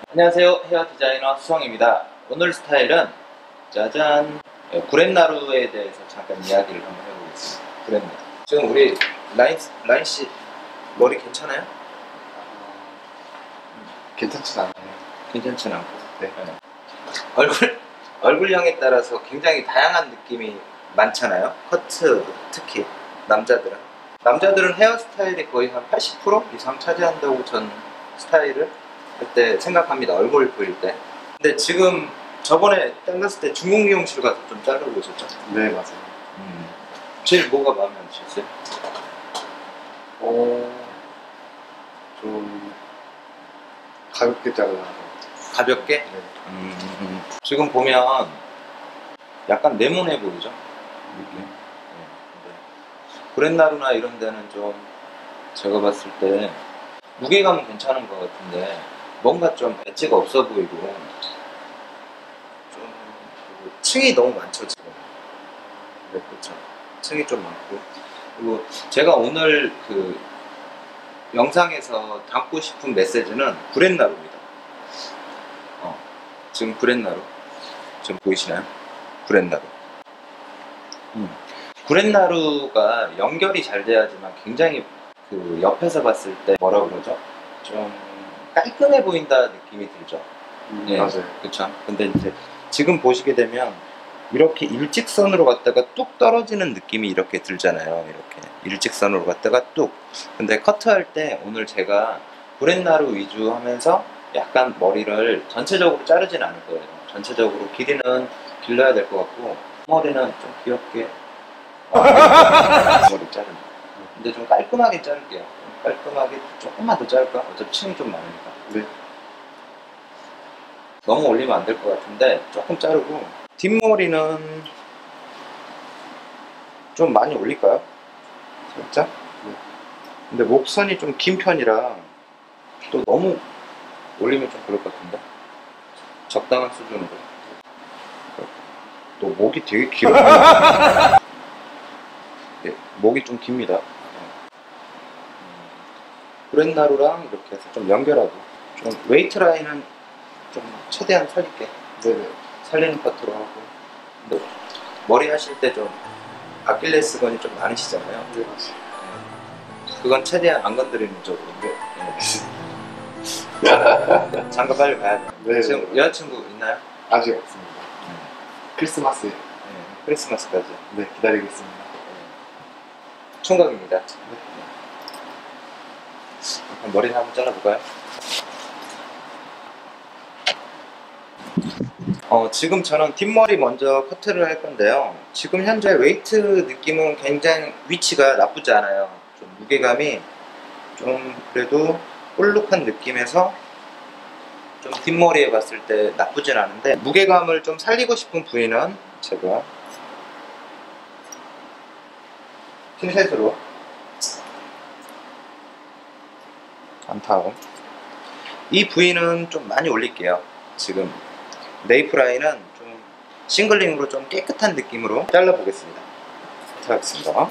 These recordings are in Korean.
안녕하세요. 헤어 디자이너 수성입니다. 오늘 스타일은 짜잔, 구렛나루에 대해서 잠깐 이야기를 한번 해보겠습니다. 구렛나루. 지금 우리 라인 씨 머리 괜찮아요? 괜찮진 않아요. 괜찮진 않고. 네. 얼굴형에 따라서 굉장히 다양한 느낌이 많잖아요. 커트, 특히 남자들은 헤어스타일이 거의 한 80% 이상 차지한다고 전 스타일을 그때 생각합니다. 얼굴 보일 때. 근데 지금 저번에 잘랐을 때 중국 미용실 가서 좀 자르고 오셨죠? 네, 맞아요. 제일 뭐가 마음에 안 드셨어요? 좀 가볍게 잘라서. 가볍게? 네. 지금 보면 약간 네모네 보이죠? 이렇게. 구렛나루나 이런 데는 좀 제가 봤을 때 무게감은 괜찮은 것 같은데 뭔가 좀 엣지가 없어 보이고 좀 그리고 층이 너무 많죠 지금. 네, 그렇죠. 층이 좀 많고 그리고 제가 오늘 그 영상에서 담고 싶은 메시지는 구렛나루입니다. 지금 구렛나루 지금 보이시나요? 구렛나루. 구렛나루가 연결이 잘 돼야지만 굉장히 그 옆에서 봤을 때 뭐라 그러죠? 좀 깔끔해 보인다 느낌이 들죠. 네, 맞아요. 그렇죠. 근데 이제 지금 보시게 되면 이렇게 일직선으로 갔다가 뚝 떨어지는 느낌이 이렇게 들잖아요. 이렇게 일직선으로 갔다가 뚝. 근데 커트할 때 오늘 제가 구렛나루 위주 하면서 약간 머리를 전체적으로 자르진 않을 거예요. 전체적으로 길이는 길러야 될 것 같고 머리는 좀 귀엽게 머리 자르는. 근데 좀 깔끔하게 자를게요. 깔끔하게 조금만 더 자를까? 어차피 층이 좀 많으니까. 네. 너무 올리면 안 될 것 같은데 조금 자르고 뒷머리는 좀 많이 올릴까요? 살짝? 네. 근데 목선이 좀 긴 편이라 또 너무 올리면 좀 그럴 것 같은데 적당한 수준으로. 또 목이 되게 길어요. 네, 목이 좀 깁니다. 구렛나루랑 이렇게 해서 좀 연결하고 좀 웨이트 라인은 좀 최대한 살릴게. 네네. 살리는 파트로 하고. 근데 머리 하실 때 좀 아킬레스건이 좀 많으시잖아요. 네, 맞아요. 그건 최대한 안 건드리는 쪽으로. 장가 빨리 가야 돼. 네. 지금 여자친구 있나요? 아직 없습니다. 크리스마스에. 네, 크리스마스까지. 네, 기다리겠습니다. 총각입니다. 머리를 한번 잘라볼까요? 지금 저는 뒷머리 먼저 커트를 할 건데요. 지금 현재 웨이트 느낌은 굉장히 위치가 나쁘지 않아요. 좀 무게감이 좀 그래도 볼록한 느낌에서 좀 뒷머리에 봤을 때 나쁘진 않은데 무게감을 좀 살리고 싶은 부위는 제가 핀셋으로 한 다음 이 부위는 좀 많이 올릴게요. 지금 네이프 라인은 좀 싱글링으로 좀 깨끗한 느낌으로 잘라 보겠습니다. 하겠습니다.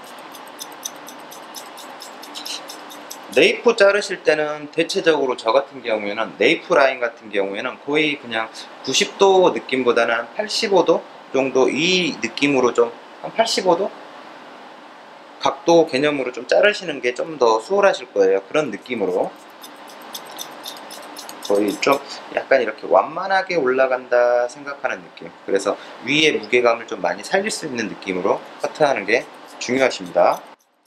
네이프 자르실 때는 대체적으로 저 같은 경우에는 네이프 라인 같은 경우에는 거의 그냥 90도 느낌보다는 85도 정도 이 느낌으로 좀 한 85도 각도 개념으로 좀 자르시는 게 좀 더 수월하실 거예요. 그런 느낌으로 거의 좀 약간 이렇게 완만하게 올라간다 생각하는 느낌. 그래서 위에 무게감을 좀 많이 살릴 수 있는 느낌으로 커트하는 게 중요하십니다.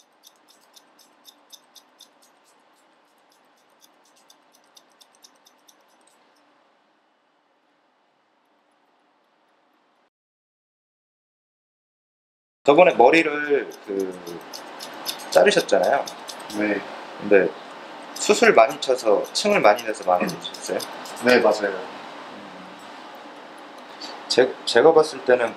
저번에 머리를 자르셨잖아요. 네. 근데 숱을 많이 쳐서 층을 많이 내서 마음에 드셨어요? 네, 맞아요. 제가 봤을 때는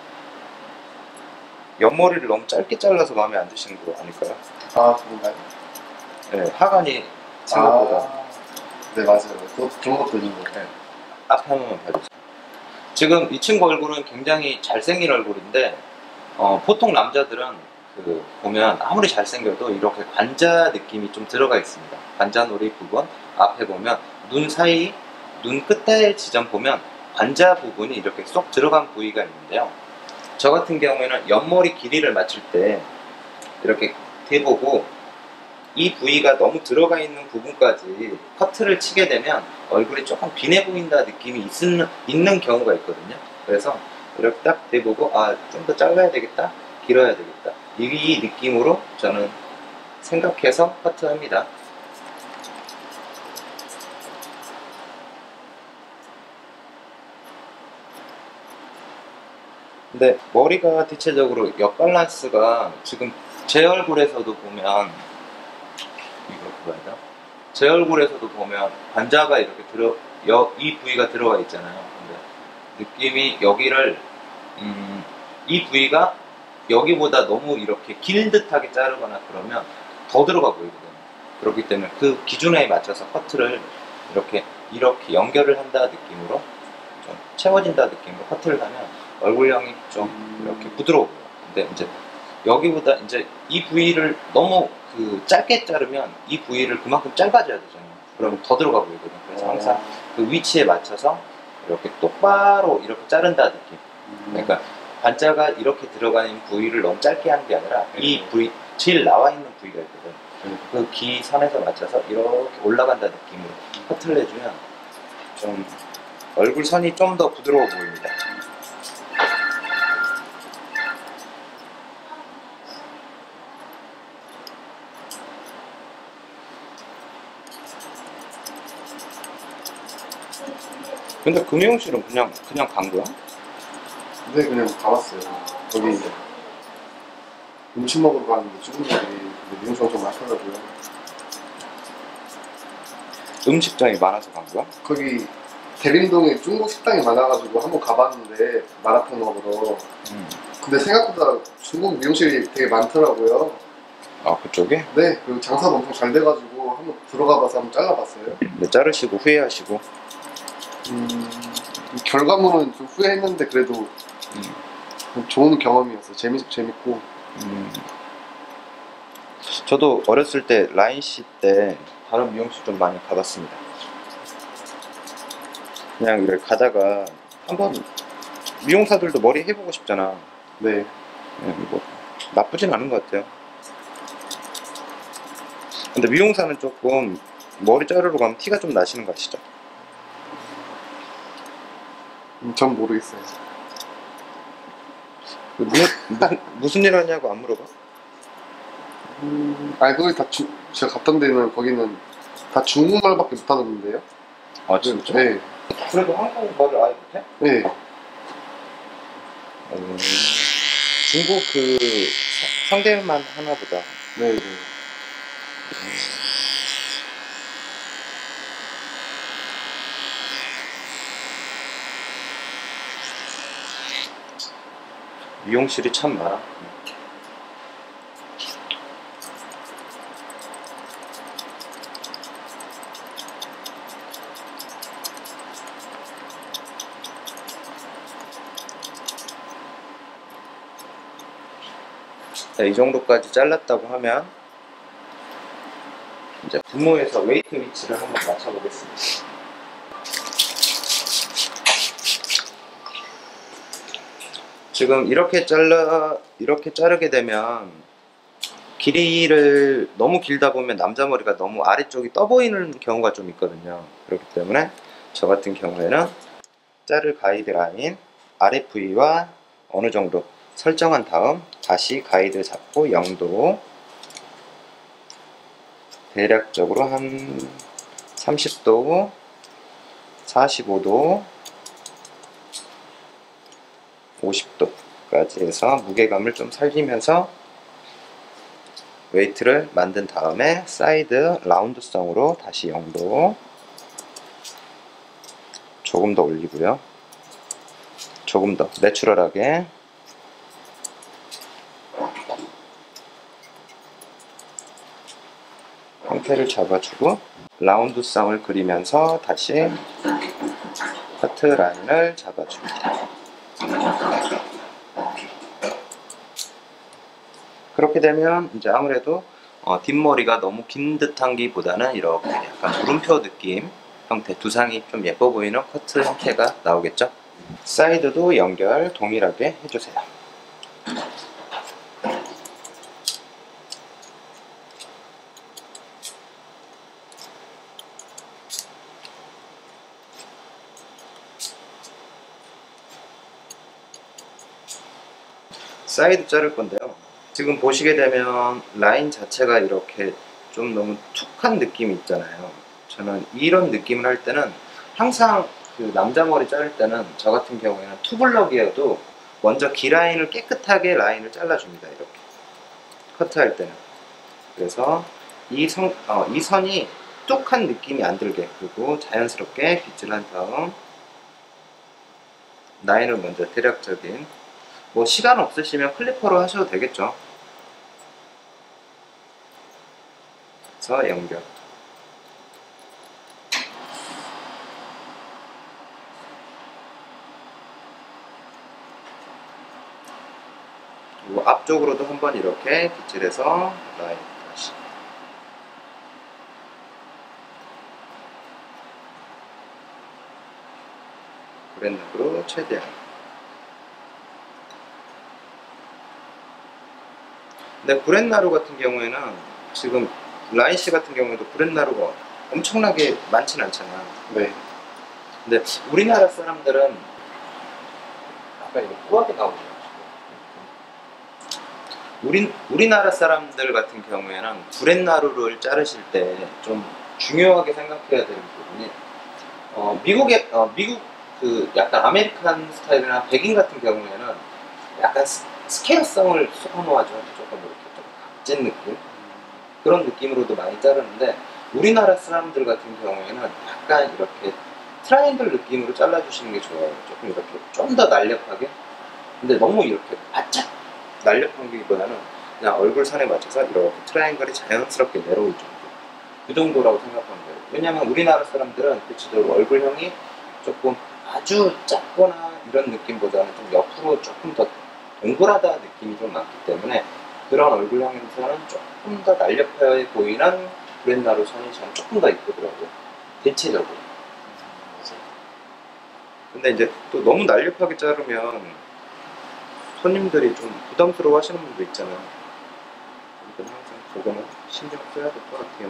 옆머리를 너무 짧게 잘라서 마음에 안 드시는 거 아닐까요? 아, 그런가요? 네, 하관이 생각보다. 네, 맞아요. 그런 것도 있는 것 같아요. 앞에 한 번만 봐주세요. 지금 이 친구 얼굴은 굉장히 잘생긴 얼굴인데 보통 남자들은 보면 아무리 잘생겨도 이렇게 관자 느낌이 좀 들어가 있습니다. 관자놀이 부분 앞에 보면 눈 사이 눈 끝에 지점 보면 관자 부분이 이렇게 쏙 들어간 부위가 있는데요. 저 같은 경우에는 옆머리 길이를 맞출 때 이렇게 대보고 이 부위가 너무 들어가 있는 부분까지 커트를 치게 되면 얼굴이 조금 빈해 보인다 느낌이 있는 경우가 있거든요. 그래서 이렇게 딱 대보고 좀 더 잘라야 되겠다, 길어야 되겠다, 이 느낌으로 저는 생각해서 커트합니다. 근데 머리가 대체적으로 옆 밸런스가 지금 제 얼굴에서도 보면 제 얼굴에서도 보면 관자가 이렇게 이 부위가 들어가 있잖아요. 근데 느낌이 여기를 이 부위가 여기보다 너무 이렇게 긴 듯하게 자르거나 그러면 더 들어가 보이거든요. 그렇기 때문에 그 기준에 맞춰서 커트를 이렇게 연결을 한다 느낌으로 좀 채워진다 느낌으로 커트를 하면 얼굴형이 좀 이렇게 부드러워요. 근데 이제 여기보다 이제 이 부위를 너무 짧게 자르면 이 부위를 그만큼 짧아져야 되잖아요. 그러면 더 들어가 보이거든요. 그래서 항상 그 위치에 맞춰서 이렇게 똑바로 이렇게 자른다 느낌. 그러니까 관자가 이렇게 들어가는 부위를 너무 짧게 하는 게 아니라 이 부위, 제일 나와 있는 부위가 있거든. 그 기선에서 맞춰서 이렇게 올라간다 느낌으로 커트를 해주면 좀 얼굴 선이 좀 더 부드러워 보입니다. 근데 그 미용실은 그냥 간 거야? 네, 그냥 가봤어요. 거기 음식 먹으러 가는데 중국들이 미용실 엄청 많더라고요. 음식점이 많아서 간 거야? 거기 대림동에 중국 식당이 많아가지고 한번 가봤는데 마라탕 먹으러. 근데 생각보다 중국 미용실이 되게 많더라고요. 아, 그쪽에? 네, 그리고 장사도 엄청 잘 돼가지고 한번 들어가봐서 한번 잘라봤어요. 네, 자르시고 후회하시고. 결과물은 좀 후회했는데 그래도 좋은 경험이었어요. 재밌고. 저도 어렸을 때 라인씨 때 다른 미용실 좀 많이 가봤습니다. 그냥 이렇게 가다가 한번 미용사들도 머리 해보고 싶잖아. 네. 뭐 나쁘진 않은 것 같아요. 근데 미용사는 조금 머리 자르러 가면 티가 좀 나시는 거 아시죠? 전 모르겠어요. 무슨 일 하냐고 안 물어봐? 아니 거기 다 제가 갔던 데는 거기는 다 중국말밖에 못하던데요? 아, 진짜? 네. 그래도 한국말을 아예 못해? 네. 중국 상대만 하나 보다. 네. 미용실이 참 많아. 네, 이 정도까지 잘랐다고 하면 이제 분무에서 웨이트 위치를 한번 맞춰보겠습니다. 지금 이렇게 자르게 되면 길이를 너무 길다 보면 남자 머리가 너무 아래쪽이 떠 보이는 경우가 좀 있거든요. 그렇기 때문에 저 같은 경우에는 자를 가이드라인 아래 부위와 어느 정도 설정한 다음 다시 가이드 잡고 0도 대략적으로 한 30도 45도 50도까지 해서 무게감을 좀 살리면서 웨이트를 만든 다음에 사이드 라운드성으로 다시 0도 조금 더 올리고요. 조금 더 내추럴하게 형태를 잡아주고 라운드성을 그리면서 다시 커트 라인을 잡아줍니다. 그렇게 되면 이제 아무래도 뒷머리가 너무 긴 듯한 기보다는 이렇게 약간 물음표 느낌 형태, 두상이 좀 예뻐 보이는 커트 형태가 나오겠죠. 사이드도 연결 동일하게 해주세요. 사이드 자를 건데요. 지금 보시게 되면 라인 자체가 이렇게 좀 너무 툭한 느낌이 있잖아요. 저는 이런 느낌을 할 때는 항상 그 남자 머리 자를 때는 저 같은 경우에는 투블럭이어도 먼저 기 라인을 깨끗하게 라인을 잘라줍니다. 이렇게 커트할 때는. 그래서 이 선이 뚝한 느낌이 안 들게, 그리고 자연스럽게 빗질 한 다음 라인을 먼저 대략적인, 뭐 시간 없으시면 클리퍼로 하셔도 되겠죠. 그래서 연결. 그리고 앞쪽으로도 한번 이렇게 빗질해서 라인 다시. 브랜드로 최대한. 근데 브렛나루 같은 경우에는 지금 라인씨 같은 경우에도 브렛나루가 엄청나게 많진 않잖아. 네. 근데 우리나라 사람들은 아까 이거 꾸하게 나오네요. 우리나라 사람들 같은 경우에는 브렛나루를 자르실 때 좀 중요하게 생각해야 되는 부분이 미국 그 약간 아메리칸 스타일이나 백인 같은 경우에는 약간 스퀘어성을 선호하죠. 조금 이렇게 좀 각진 느낌, 그런 느낌으로도 많이 자르는데 우리나라 사람들 같은 경우에는 약간 이렇게 트라이앵글 느낌으로 잘라주시는 게 좋아요. 조금 이렇게 좀 더 날렵하게. 근데 너무 이렇게 바짝 날렵한 기보다는 그냥 얼굴 선에 맞춰서 이렇게 트라이앵글이 자연스럽게 내려올 정도, 그 정도라고 생각하면 돼요. 왜냐면 우리나라 사람들은 대체적으로 얼굴형이 조금 아주 작거나 이런 느낌보다는 좀 옆으로 조금 더 동그랗다 느낌이 좀 많기 때문에 그런 얼굴형에서는 조금 더 날렵해 보이는 브렛나루 선이 저는 조금 더 이쁘더라고요. 대체적으로. 근데 이제 또 너무 날렵하게 자르면 손님들이 좀 부담스러워 하시는 분도 있잖아요. 그러니까 항상 그거는 신경 써야 될 것 같아요.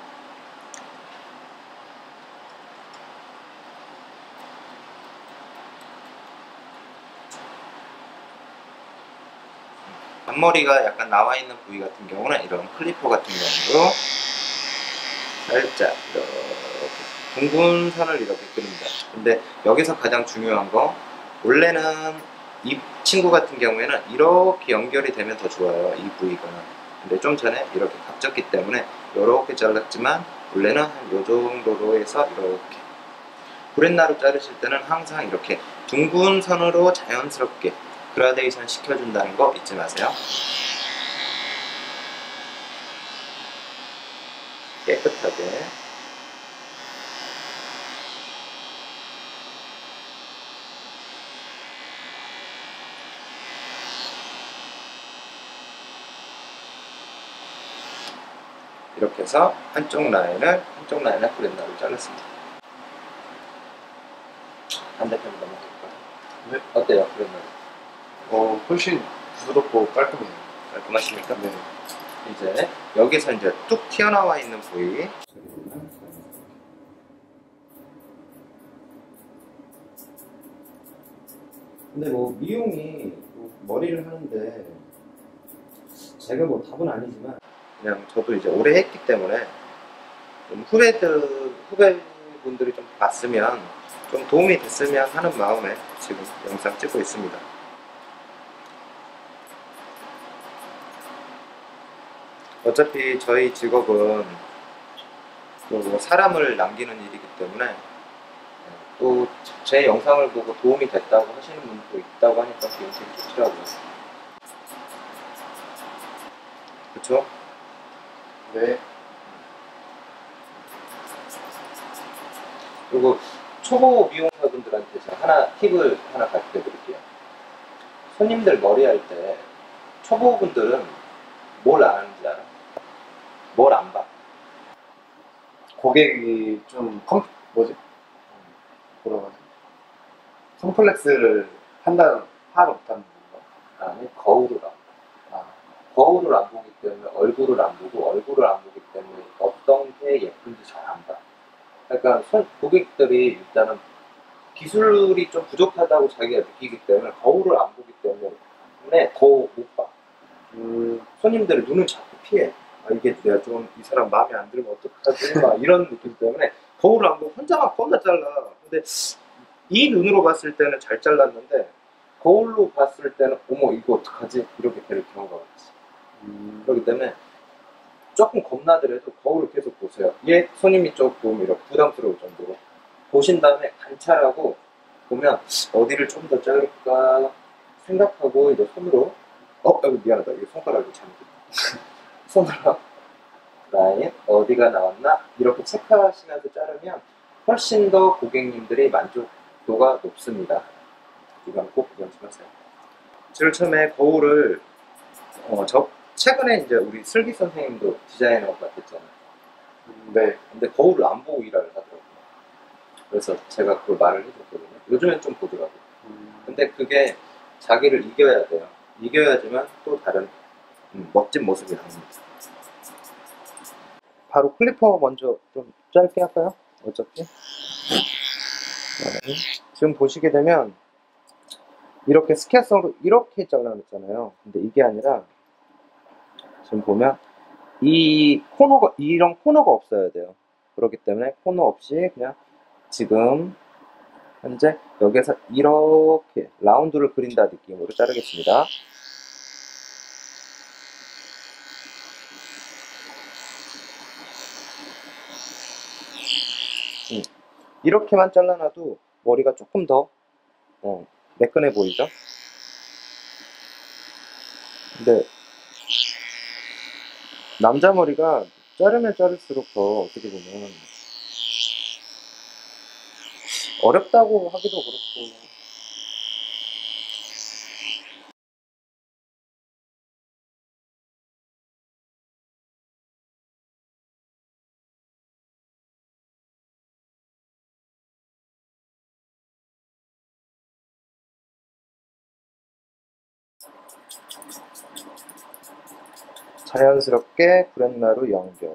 앞머리가 약간 나와 있는 부위 같은 경우는 이런 클리퍼 같은 경우로 살짝 이렇게 둥근 선을 이렇게 그립니다. 근데 여기서 가장 중요한 거, 원래는 이 친구 같은 경우에는 이렇게 연결이 되면 더 좋아요, 이 부위가. 근데 좀 전에 이렇게 각졌기 때문에 이렇게 잘랐지만 원래는 한 요 정도로 해서 이렇게. 브렛나루 자르실 때는 항상 이렇게 둥근 선으로 자연스럽게 그라데이션 시켜준다는 거 잊지 마세요. 깨끗하게. 이렇게 해서 한쪽 라인을 브렛나루 잘랐습니다. 반대편 넘어갈까요? 네. 어때요, 브렛나루? 훨씬 부드럽고 깔끔해요. 깔끔하십니까? 네. 이제 여기서 이제 뚝 튀어나와 있는 부위. 근데 뭐 미용이 뭐 머리를 하는데 제가 뭐 답은 아니지만 그냥 저도 이제 오래 했기 때문에 좀 후배분들이 좀 봤으면 좀 도움이 됐으면 하는 마음에 지금 영상 찍고 있습니다. 어차피 저희 직업은 또 사람을 남기는 일이기 때문에 또 제 영상을 보고 도움이 됐다고 하시는 분도 있다고 하니까 기분이 좋더라고요. 그쵸? 네. 그리고 초보 미용사분들한테 제가 팁을 하나 가르쳐 드릴게요. 손님들 머리 할 때 초보분들은 뭘 안 하는지 알아? 뭘 안 봐? 고객이 좀 콤플렉스를 파악을 못하는 건가? 아니, 거울을 안 보고. 아, 거울을 안 보기 때문에 얼굴을 안 보고, 얼굴을 안 보기 때문에 어떤 게 예쁜지 잘 안 봐. 그러니까 고객들이 일단은 기술이 좀 부족하다고 자기가 느끼기 때문에 거울을 안 보기 때문에 더 못 봐. 손님들의 눈을 자꾸 피해. 아, 이게 내가 좀 이 사람 마음에 안 들면 어떡하지? 막 이런 느낌 때문에 거울을 안 보고 혼자만 겁나 잘라. 근데 이 눈으로 봤을 때는 잘 잘랐는데 거울로 봤을 때는 어머 이거 어떡하지? 이렇게 될 경우가 많지. 그렇기 때문에 조금 겁나더라도 거울을 계속 보세요. 얘 손님이 조금 이렇게 부담스러울 정도로 보신 다음에 관찰하고 보면 어디를 좀 더 자를까 생각하고 이제 손으로 미안하다. 이거 손가락을 잘못 손가락 라인 어디가 나왔나 이렇게 체크하시면서 자르면 훨씬 더 고객님들이 만족도가 높습니다. 이건 꼭 연습하세요. 제일 처음에 거울을 최근에 이제 우리 슬기 선생님도 디자이너가 됐잖아요. 네. 근데 거울을 안 보고 일을 하더라고요. 그래서 제가 그걸 말을 해줬거든요. 요즘엔 좀 보더라고요. 근데 그게 자기를 이겨야 돼요. 이겨야지만 또 다른 멋진 모습이 나옵니다. 바로 클리퍼 먼저 좀 짧게 할까요? 어차피 지금 보시게 되면 이렇게 스퀘어성으로 이렇게 잘라냈잖아요. 근데 이게 아니라 지금 보면 이 코너가 이런 코너가 없어야 돼요. 그렇기 때문에 코너 없이 그냥 지금 현재 여기서 이렇게 라운드를 그린다 느낌으로 자르겠습니다. 이렇게만 잘라놔도 머리가 조금 더 매끈해 보이죠? 근데 남자 머리가 자르면 자를수록 더 어떻게 보면 어렵다고 하기도 그렇고 자연스럽게 브렛나루 연결.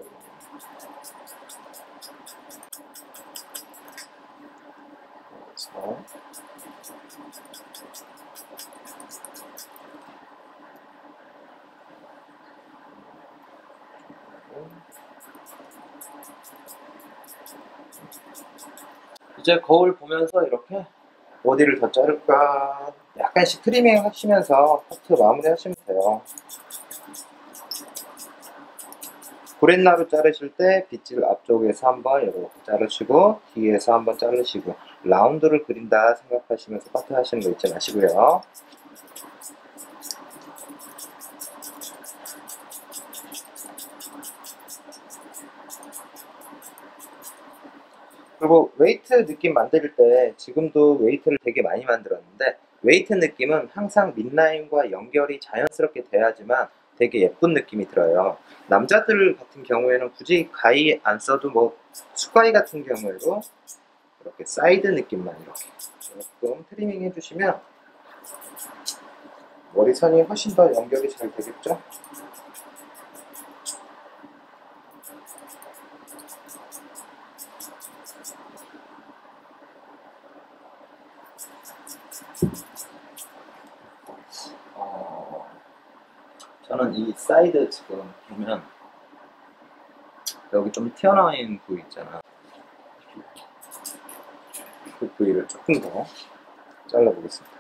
그래서 이제 거울 보면서 이렇게 어디를 더 자를까 약간씩 트리밍 하시면서 커트 마무리 하시면 돼요. 브렛나루 자르실 때 빗질 앞쪽에서 한번 이렇게 자르시고 뒤에서 한번 자르시고 라운드를 그린다 생각하시면서 커트 하시는 거 잊지 마시고요. 그리고 웨이트 느낌 만들 때 지금도 웨이트를 되게 많이 만들었는데 웨이트 느낌은 항상 mid라인과 연결이 자연스럽게 돼야지만 되게 예쁜 느낌이 들어요. 남자들 같은 경우에는 굳이 가위 안 써도 뭐 수가위 같은 경우에도 이렇게 사이드 느낌만 이렇게 조금 트리밍 해주시면 머리선이 훨씬 더 연결이 잘 되겠죠? 저는 이 사이드 지금 보면 여기 좀 튀어나와 있는 부위 있잖아. 그 부위를 조금 더 잘라보겠습니다.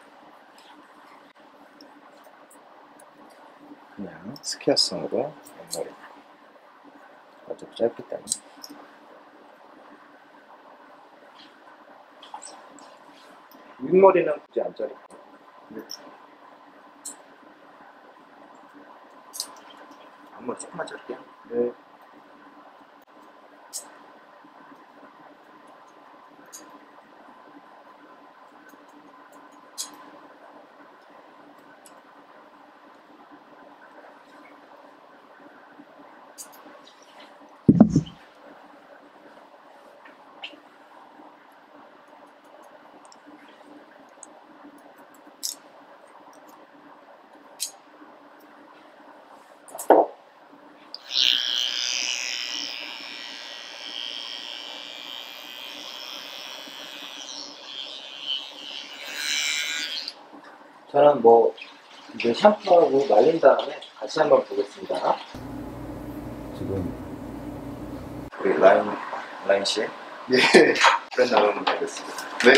그냥 스퀘어성으로 옆머리 어차피 짧기 때문에 윗머리는 굳이 안 자를게요. 앞머리 조금만 자를게요. 네. 저는 뭐 이제 샴푸하고 말린 다음에 다시 한번 보겠습니다. 지금 우리 라인 씨 예. 브랜나로는 되겠습니다. 네.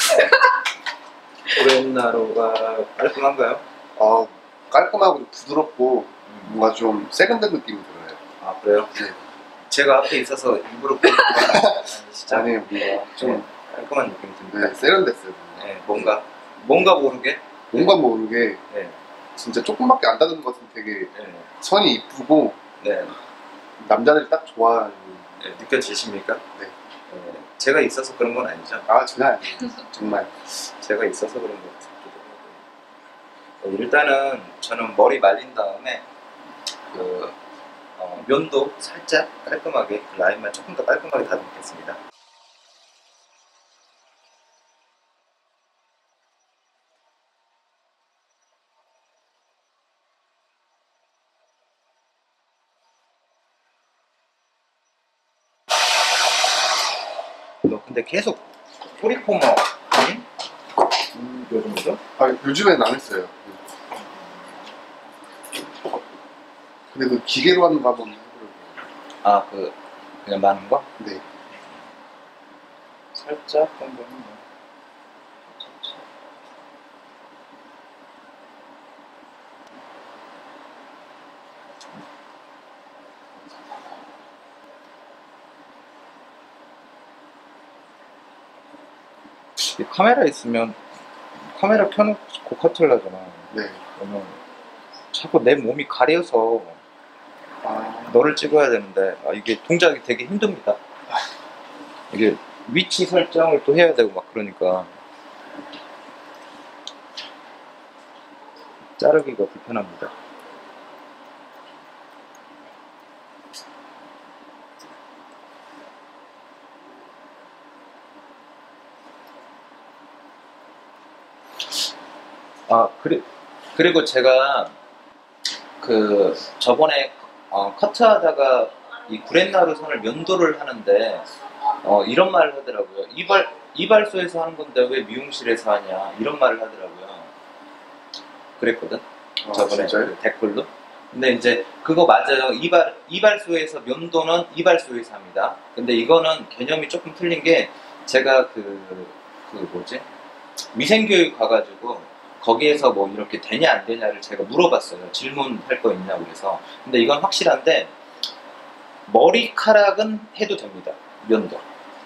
브랜나로가 깔끔한가요? 깔끔하고 부드럽고 뭔가 좀 세련된 느낌이 들어요. 아 그래요? 네. 제가 앞에 있어서 일부러 보는 건 아니시죠? 아니에요, 뭔가 좀 깔끔한 느낌이 듭니다. 네, 세련됐어요. 네, 뭔가 모르게 뭔가 모르게 네, 진짜 조금밖에 안 닫은 것 같은 되게 네, 선이 이쁘고 네, 남자들이 딱 좋아하는. 네, 느껴지십니까? 네. 네, 제가 있어서 그런 건 아니죠. 전혀 아니에요. 정말. 제가 있어서 그런 것 같기도 하고. 일단은 저는 머리 말린 다음에 그 면도 살짝 깔끔하게 그 라인만 조금 더 깔끔하게 다듬겠습니다. 너 근데 계속 뿌리코머 아니? 요즘이죠? 요즘엔 안 했어요. 근데 그 기계로 하는 거 한번 해보려고. 아, 그냥 많은 거? 네. 살짝 한번 살짝. 이 카메라 있으면 카메라 켜놓고 커트를 하잖아. 네. 그러면 자꾸 내 몸이 가려서 아, 너를 찍어야 되는데 이게 동작이 되게 힘듭니다. 이게 위치 설정을 또 해야 되고 막 그러니까 자르기가 불편합니다. 그리고 제가 저번에 커트하다가 이 구렛나루 선을 면도를 하는데 이런 말을 하더라고요. 이발소에서 하는 건데 왜 미용실에서 하냐 이런 말을 하더라고요. 그랬거든. 저번에 진짜요? 그 댓글로. 근데 이제 그거 맞아요. 이발소에서 면도는 이발소에서 합니다. 근데 이거는 개념이 조금 틀린 게 제가 위생교육 가가지고 거기에서 뭐 이렇게 되냐 안 되냐를 제가 물어봤어요. 질문할 거 있냐고 그래서. 근데 이건 확실한데 머리카락은 해도 됩니다. 면도.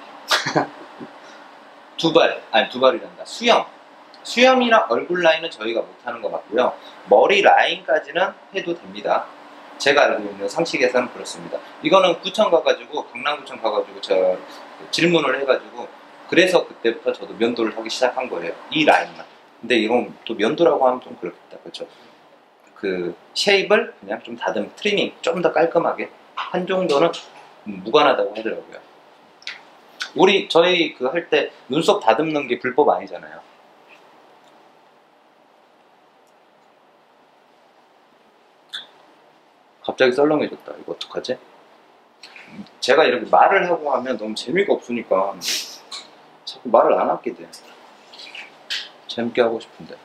두 발이란다. 수염이랑 얼굴 라인은 저희가 못하는 것 같고요. 머리 라인까지는 해도 됩니다. 제가 알고 있는 상식에서는 그렇습니다. 이거는 구청 가가지고 강남구청 가가지고 제가 질문을 해가지고 그래서 그때부터 저도 면도를 하기 시작한 거예요. 이 라인만. 근데 이건 또 면도라고 하면 좀 그렇겠다. 그렇죠? 그 쉐입을 그냥 좀 트리밍 좀 더 깔끔하게 한 정도는 무관하다고 하더라고요. 저희 할 때 눈썹 다듬는 게 불법 아니잖아요. 갑자기 썰렁해졌다. 이거 어떡하지? 제가 이렇게 말을 하고 하면 너무 재미가 없으니까 자꾸 말을 안 하게 돼. 재밌게 하고 싶은데.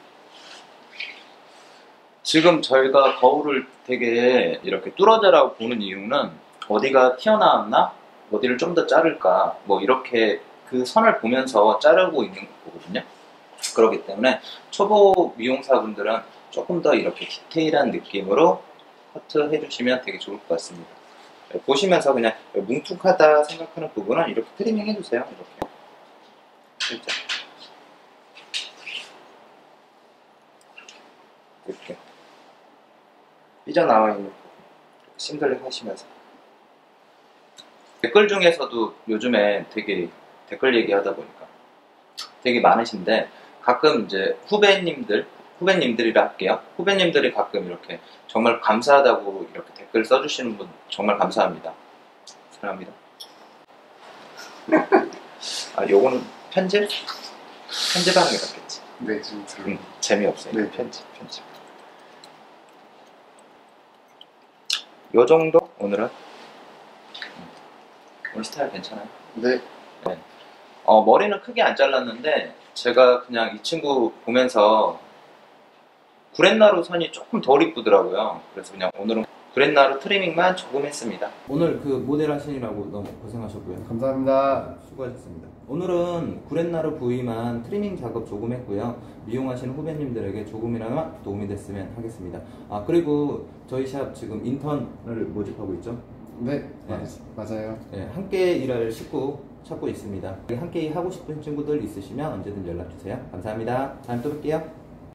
지금 저희가 거울을 되게 이렇게 뚫어져라고 보는 이유는 어디가 튀어나왔나? 어디를 좀 더 자를까? 뭐 이렇게 그 선을 보면서 자르고 있는 거거든요. 그렇기 때문에 초보 미용사분들은 조금 더 이렇게 디테일한 느낌으로 커트 해주시면 되게 좋을 것 같습니다. 보시면서 그냥 뭉툭하다 생각하는 부분은 이렇게 트리밍 해주세요. 이렇게. 살짝. 이렇게. 삐져나와 있는 부분. 싱글링 하시면서. 댓글 중에서도 요즘에 되게 댓글 얘기하다 보니까 되게 많으신데 가끔 이제 후배님들이라 할게요. 후배님들이 가끔 이렇게 정말 감사하다고 이렇게 댓글 써주시는 분 정말 감사합니다. 사랑합니다. 요거는 편집하는 게 낫겠지. 네, 지금 들어요. 재미없어요. 네. 편집. 요 정도 오늘은. 오늘 스타일 괜찮아요? 네. 머리는 크게 안 잘랐는데 제가 그냥 이 친구 보면서 구렛나루 선이 조금 덜 이쁘더라고요. 그래서 그냥 오늘은 구렛나루 트리밍만 조금 했습니다. 오늘 그 모델 하시느라고 너무 고생하셨고요. 감사합니다. 수고하셨습니다. 오늘은 구렛나루 부위만 트리밍 작업 조금 했고요. 미용하시는 후배님들에게 조금이나마 도움이 됐으면 하겠습니다. 아, 그리고 저희 샵 지금 인턴을 모집하고 있죠? 네, 네. 맞아요. 네, 함께 일할 식구 찾고 있습니다. 함께 하고 싶은 친구들 있으시면 언제든 연락 주세요. 감사합니다. 다음에 또 뵐게요.